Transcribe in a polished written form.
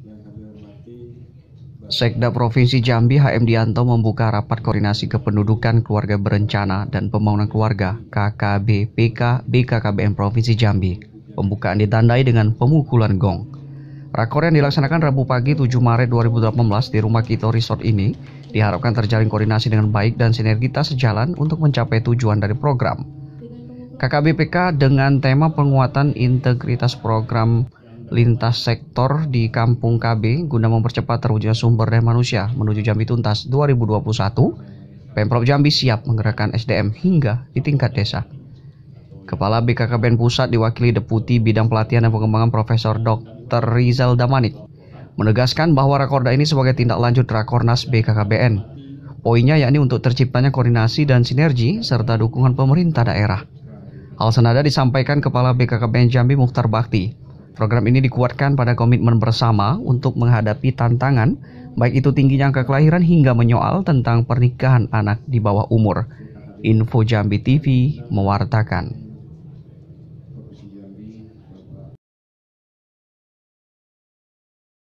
Sekda Provinsi Jambi HM Dianto membuka rapat koordinasi kependudukan keluarga berencana dan pembangunan keluarga KKB-PK BKKBN Provinsi Jambi. Pembukaan ditandai dengan pemukulan gong. Rakor yang dilaksanakan Rabu pagi 7 Maret 2018 di Rumah Kito Resort ini diharapkan terjalin koordinasi dengan baik dan sinergitas sejalan untuk mencapai tujuan dari program. KKB-PK dengan tema penguatan integritas program lintas sektor di Kampung KB guna mempercepat terwujudnya sumber daya manusia menuju Jambi Tuntas 2021, Pemprov Jambi siap menggerakkan SDM hingga di tingkat desa. Kepala BKKBN Pusat diwakili Deputi Bidang Pelatihan dan Pengembangan Profesor Dr. Rizal Damanik menegaskan bahwa Rakorda ini sebagai tindak lanjut Rakornas BKKBN. Poinnya yakni untuk terciptanya koordinasi dan sinergi serta dukungan pemerintah daerah. Hal senada disampaikan Kepala BKKBN Jambi Mukhtar Bakti. Program ini dikuatkan pada komitmen bersama untuk menghadapi tantangan, baik itu tingginya angka kelahiran hingga menyoal tentang pernikahan anak di bawah umur. Info Jambi TV mewartakan.